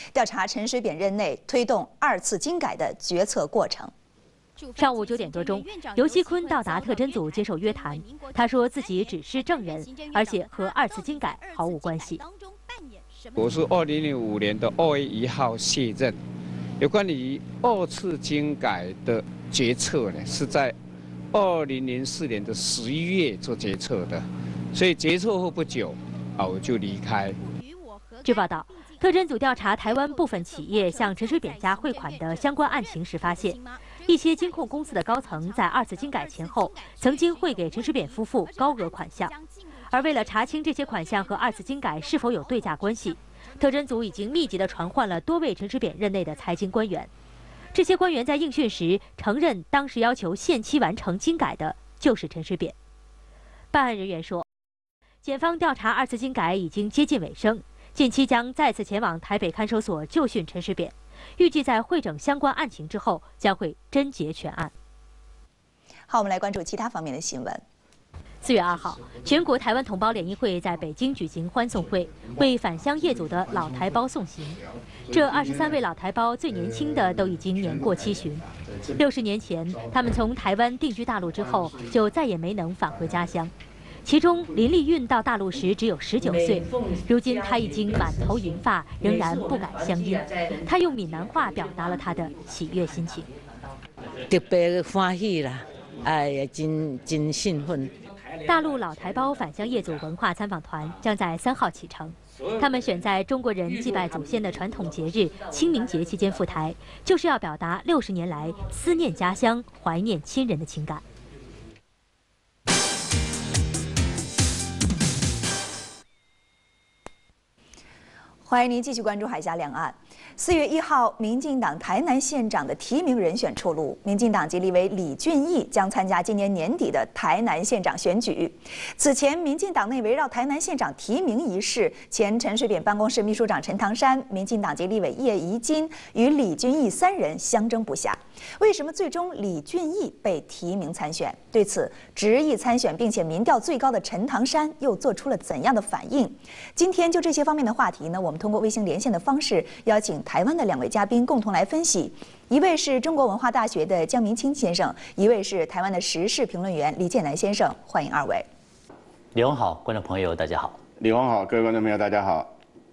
调查陈水扁任内推动2次精改的决策过程。 上午9点多钟，游锡堃到达特侦组接受约谈。他说自己只是证人，而且和2次精改毫无关系。 我是2005年的2月1号卸任，有关于2次精改的决策呢，是在2004年的11月做决策的，所以决策后不久，我就离开。 据报道，特侦组调查台湾部分企业向陈水扁家汇款的相关案情时发现。 一些金控公司的高层在2次精改前后，曾经汇给陈水扁夫妇高额款项，而为了查清这些款项和2次精改是否有对价关系，特侦组已经密集地传唤了多位陈水扁任内的财经官员。这些官员在应讯时承认，当时要求限期完成精改的就是陈水扁。办案人员说，检方调查2次精改已经接近尾声，近期将再次前往台北看守所就讯陈水扁。 预计在汇整相关案情之后，将会侦结全案。 好，我们来关注其他方面的新闻。 4月2号，全国台湾同胞联谊会在北京举行欢送会，为返乡业组的老台胞送行。这23位老台胞最年轻的都已经年过70。60年前，他们从台湾定居大陆之后，就再也没能返回家乡。 其中，林丽韵到大陆时只有19岁，如今她已经满头银发，仍然不改乡音。她用闽南话表达了她的喜悦心情。 特别欢喜啦，哎，真兴奋。 大陆老台胞返乡业组文化参访团将在3号启程，他们选在中国人祭拜祖先的传统节日清明节期间赴台，就是要表达60年来思念家乡、怀念亲人的情感。 欢迎您继续关注海峡两岸。4月1号，民进党台南县长的提名人选出炉，民进党籍立委李俊毅将参加今年年底的台南县长选举。此前，民进党内围绕台南县长提名一事，前陈水扁办公室秘书长陈唐山、民进党籍立委叶宜津与李俊毅3人相争不下。为什么最终李俊毅被提名参选？对此，执意参选并且民调最高的陈唐山又做出了怎样的反应？今天就这些方面的话题呢，我们通过卫星连线的方式邀请台湾的2位嘉宾共同来分析。一位是中国文化大学的江明清先生，一位是台湾的时事评论员李建南先生，欢迎2位。 李文好，观众朋友大家好。 李文好，各位观众朋友大家好。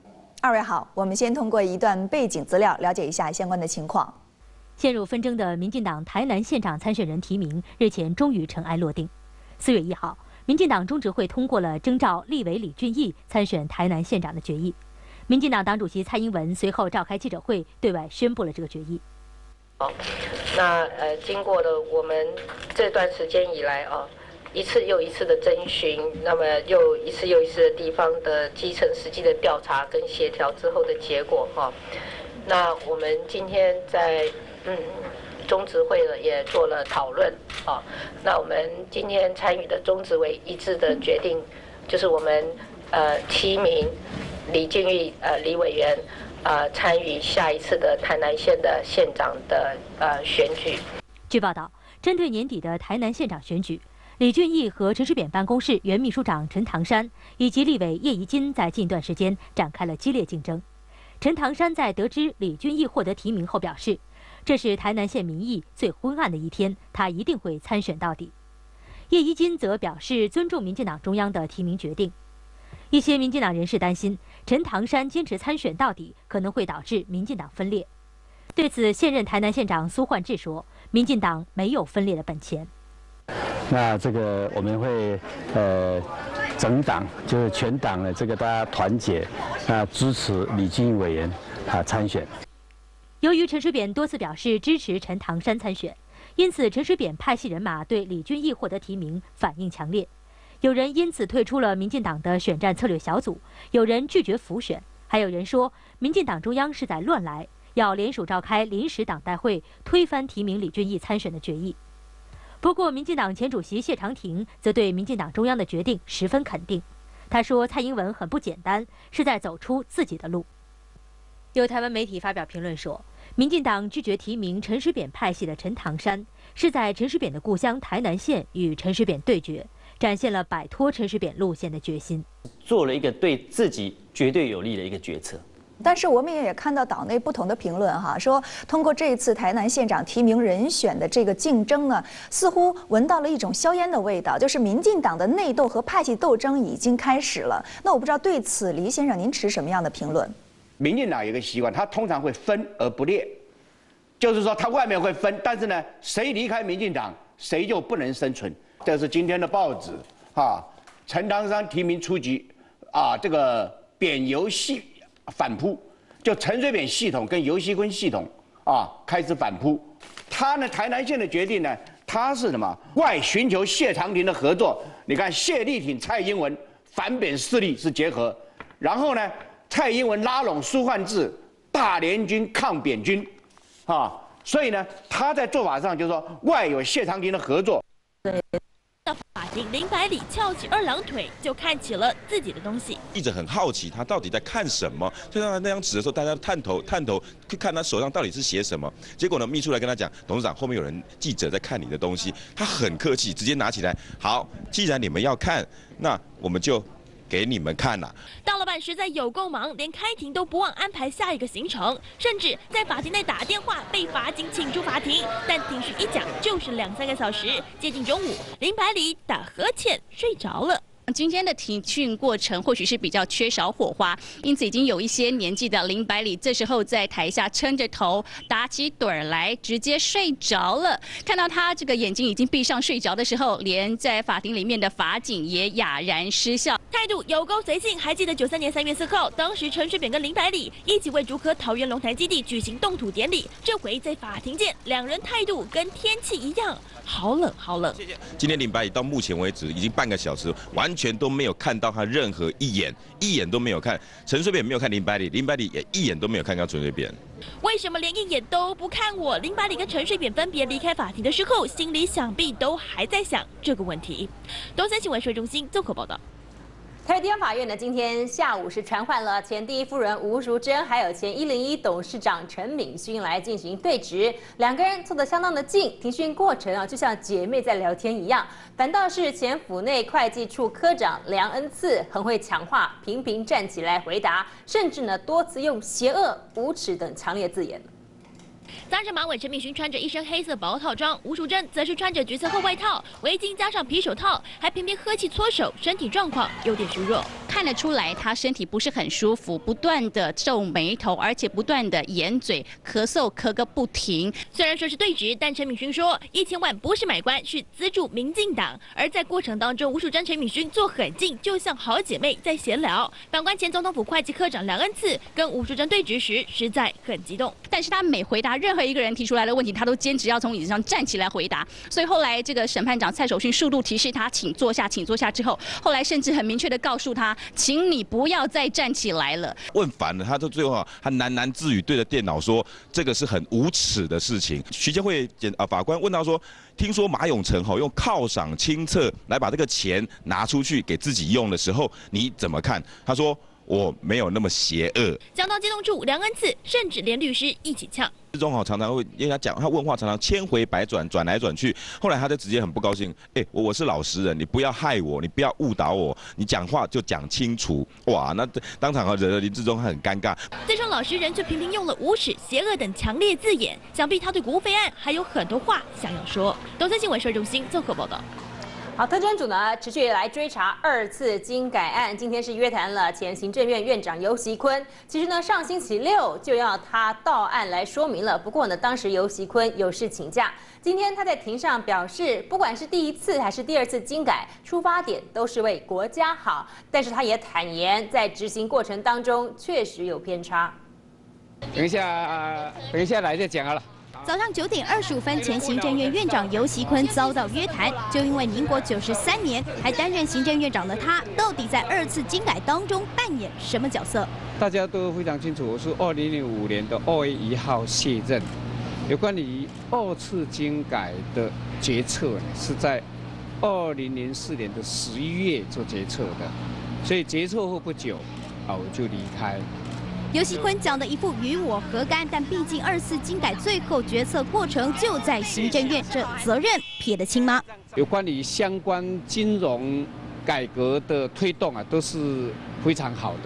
2位好，我们先通过一段背景资料了解一下相关的情况。 陷入纷争的民进党台南县长参选人提名日前终于尘埃落定。4月1号，民进党中执会通过了征召立委李俊毅参选台南县长的决议。民进党党主席蔡英文随后召开记者会，对外宣布了这个决议。 那经过了我们这段时间以来一次又一次的征询，那么又一次又一次的地方的基层实际的调查跟协调之后的结果那我们今天在中执会呢也做了讨论那我们今天参与的中执委一致的决定，就是我们提名李俊毅李委员参与下一次的台南县的县长的选举。 据报道，针对年底的台南县长选举，李俊毅和陈水扁办公室原秘书长陈唐山以及立委叶宜津在近段时间展开了激烈竞争。陈唐山在得知李俊毅获得提名后表示，这是台南县民意最昏暗的一天，他一定会参选到底。叶宜津则表示尊重民进党中央的提名决定。一些民进党人士担心，陈唐山坚持参选到底，可能会导致民进党分裂。对此，现任台南县长苏焕智说，民进党没有分裂的本钱。 那这个我们会整党就是全党的这个大家团结，支持李俊毅委员参选。 由于陈水扁多次表示支持陈唐山参选，因此陈水扁派系人马对李俊毅获得提名反应强烈。有人因此退出了民进党的选战策略小组，有人拒绝辅选，还有人说民进党中央是在乱来，要联署召开临时党代会推翻提名李俊毅参选的决议。不过，民进党前主席谢长廷则对民进党中央的决定十分肯定。他说，蔡英文很不简单，是在走出自己的路。有台湾媒体发表评论说，民进党拒绝提名陈水扁派系的陈唐山，是在陈水扁的故乡台南县与陈水扁对决，展现了摆脱陈水扁路线的决心， 做了一个对自己绝对有利的一个决策。 但是我们也看到岛内不同的评论哈，说通过这一次台南县长提名人选的这个竞争呢，似乎闻到了一种硝烟的味道，就是民进党的内斗和派系斗争已经开始了。那我不知道对此黎先生您持什么样的评论？ 民进党有一个习惯，他通常会分而不裂，就是说他外面会分，但是呢，谁离开民进党，谁就不能生存。这是今天的报纸啊，陈唐山提名出局啊，这个扁游戏。反扑，就陈水扁系统跟游锡堃系统啊开始反扑。他呢，台南县的决定呢，他是什么？外寻求谢长廷的合作。你看，谢立挺、蔡英文反扁势力是结合，然后呢，蔡英文拉拢苏焕智，大联军抗扁军，啊，所以呢，他在做法上就是说，外有谢长廷的合作。 到法庭，林百里翘起二郎腿，就看起了自己的东西。 记者很好奇他到底在看什么，就看到那张纸的时候，大家探头去看他手上到底是写什么。结果呢，秘书来跟他讲，董事长后面有人记者在看你的东西。他很客气，直接拿起来，好，既然你们要看，那我们就给你们看啦。 大老板实在有够忙，连开庭都不忘安排下一个行程，甚至在法庭内打电话被法警请出法庭。但庭讯一讲就是2-3个小时，接近中午，林百里打呵欠睡着了。 今天的庭讯过程或许是比较缺少火花，因此已经有一些年纪的林百里这时候在台下撑着头打起盹儿来，直接睡着了。看到他这个眼睛已经闭上睡着的时候，连在法庭里面的法警也哑然失笑， 态度有够随性。还记得93年3月4号，当时陈水扁跟林百里一起为竹科桃园龙潭基地举行动土典礼，这回在法庭见，两人态度跟天气一样，好冷好冷。 今天林百里到目前为止已经半个小时，完全都没有看到他任何一眼都没有看。陈水扁没有看林百里，林百里也一眼都没有看到陈水扁。 为什么连一眼都不看我？林百里跟陈水扁分别离开法庭的时候，心里想必都还在想这个问题。东森新闻社中心综合报道。 台北地方法院呢，今天下午是传唤了前第一夫人吴淑珍，还有前101董事长陈敏勋来进行对质。两个人坐得相当的近，庭讯过程啊，就像姐妹在聊天一样。反倒是前府内会计处科长梁恩赐很会抢话，频频站起来回答，甚至呢多次用邪恶、无耻等强烈字眼。 扎着马尾，陈敏勋穿着一身黑色薄套装，吴淑珍则是穿着橘色厚外套、围巾加上皮手套，还频频喝气搓手，身体状况有点虚弱。 看得出来，他身体不是很舒服，不断的皱眉头，而且不断的掩嘴咳嗽，咳个不停。 虽然说是对质，但陈敏勋说1000万不是买官，是资助民进党。而在过程当中，吴淑珍、陈敏勋坐很近，就像好姐妹在闲聊。反观前总统府会计科长梁恩赐跟吴淑珍对质时，实在很激动， 但是他每回答任何一个人提出来的问题，他都坚持要从椅子上站起来回答。所以后来这个审判长蔡守训数度提示他请坐下，请坐下之后，后来甚至很明确的告诉他，请你不要再站起来了。 问烦了，他到最后他喃喃自语对着电脑说，这个是很无耻的事情。徐监会法官问他说，听说马永成用犒赏清册来把这个钱拿出去给自己用的时候，你怎么看？他说，我没有那么邪恶。 讲到激动处，梁恩赐甚至连律师一起呛。 志忠常常会因为他讲，他问话常常千回百转，转来转去。后来他就直接很不高兴，我是老实人，你不要害我，你不要误导我，你讲话就讲清楚。哇，那当场惹得林志忠很尴尬。 自称老实人却频频用了无耻、邪恶等强烈字眼，想必他对国务备案还有很多话想要说。东森新闻社中心综合报道。 好，特侦组呢持续来追查2次精改案，今天是约谈了前行政院院长游锡堃。其实呢，上星期6就要他到案来说明了，不过呢，当时游锡堃有事请假。今天他在庭上表示，不管是第1次还是第2次精改，出发点都是为国家好。但是他也坦言，在执行过程当中确实有偏差。 等一下来再讲好了。 早上9点25分，前行政院院长游锡堃遭到约谈，就因为民国93年还担任行政院长的他，到底在2次精改当中扮演什么角色？ 大家都非常清楚，我是2005年的2月1号卸任。有关于2次精改的决策呢，是在2004年的11月做决策的，所以决策后不久，我就离开。 游锡堃讲的一副与我何干，但毕竟2次精改最后决策过程就在行政院，这责任撇得清吗？ 有关于相关金融改革的推动都是非常好的。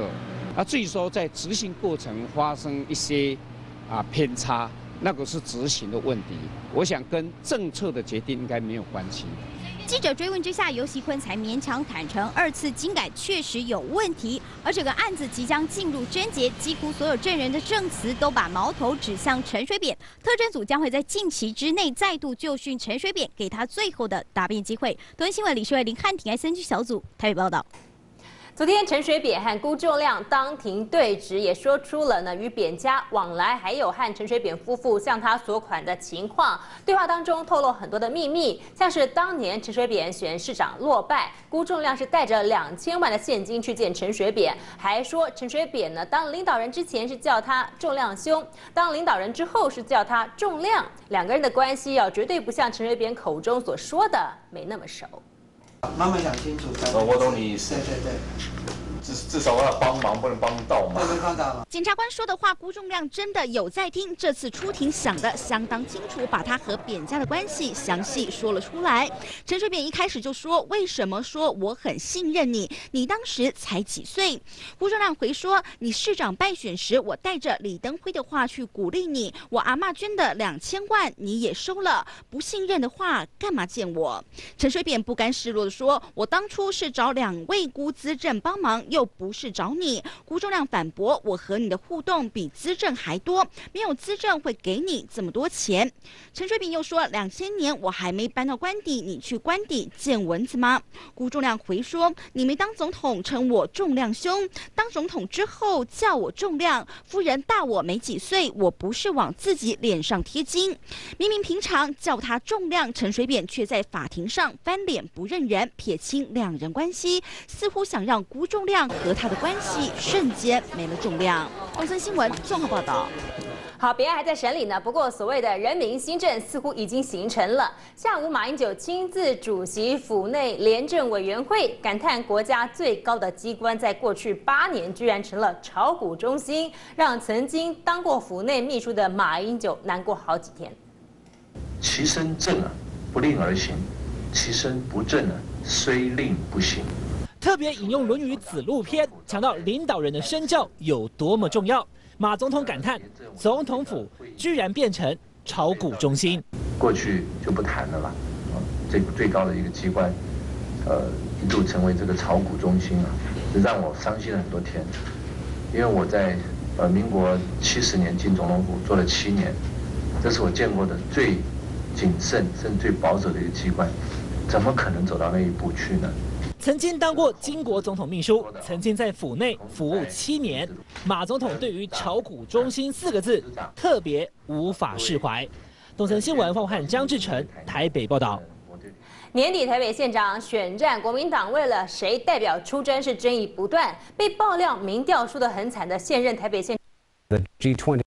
至于说在执行过程发生一些偏差，那个是执行的问题，我想跟政策的决定应该没有关系。 记者追问之下，游锡堃才勉强坦诚2次精改确实有问题。而这个案子即将进入侦结，几乎所有证人的证词都把矛头指向陈水扁。特侦组将会在近期之内再度就讯陈水扁，给他最后的答辩机会。东森新闻李世伟、林汉庭 SNG 小组台北报道。 昨天，陈水扁和辜仲谅当庭对质，也说出了呢与扁家往来，还有和陈水扁夫妇向他索款的情况。对话当中透露很多的秘密，像是当年陈水扁选市长落败，辜仲谅是带着2000万的现金去见陈水扁，还说陈水扁呢当领导人之前是叫他仲谅兄，当领导人之后是叫他仲谅，两个人的关系绝对不像陈水扁口中所说的没那么熟。 慢慢想清楚。 我懂你意思。对。至少要帮忙，不能帮倒忙。 检察官说的话，辜仲谅真的有在听。这次出庭想得相当清楚，把他和扁家的关系详细说了出来。陈水扁一开始就说：“为什么说我很信任你？你当时才几岁？”辜仲谅回说：“你市长败选时，我带着李登辉的话去鼓励你。我阿嬷捐的2000万你也收了，不信任的话干嘛见我？”陈水扁不甘示弱地说：“我当初是找2位辜资政帮忙。”又不是找你。辜仲谅反驳：“我和你的互动比资政还多，没有资政会给你这么多钱。”陈水扁又说：“2000年我还没搬到官邸，你去官邸见蚊子吗？”辜仲谅回说：“你没当总统称我仲谅兄，当总统之后叫我仲谅，夫人大我没几岁，我不是往自己脸上贴金。”明明平常叫他仲谅，陈水扁却在法庭上翻脸不认人，撇清两人关系，似乎想让辜仲谅和他的关系瞬间没了重量。东森新闻综合报道。 好，别案还在审理呢。不过，所谓的人民新政似乎已经形成了。下午，马英九亲自主席府内廉政委员会，感叹国家最高的机关在过去8年居然成了炒股中心，让曾经当过府内秘书的马英九难过好几天。 其身正不令而行；其身不正虽令不行。 特别引用《论语·子路篇》，强调领导人的身教有多么重要。马总统感叹，总统府居然变成炒股中心。 过去就不谈了啦，这最高的一个机关，一度成为这个炒股中心这让我伤心了很多天。因为我在民国70年进总统府做了7年，这是我见过的最谨慎甚至最保守的一个机关，怎么可能走到那一步去呢？ 曾经当过金国总统秘书，曾经在府内服务7年，马总统对于炒股中心4个字特别无法释怀。东森新闻方汉、江志成台北报道。 年底台北县长选战，国民党为了谁代表出征是争议不断，被爆料民调输得很惨的现任台北县。 The G20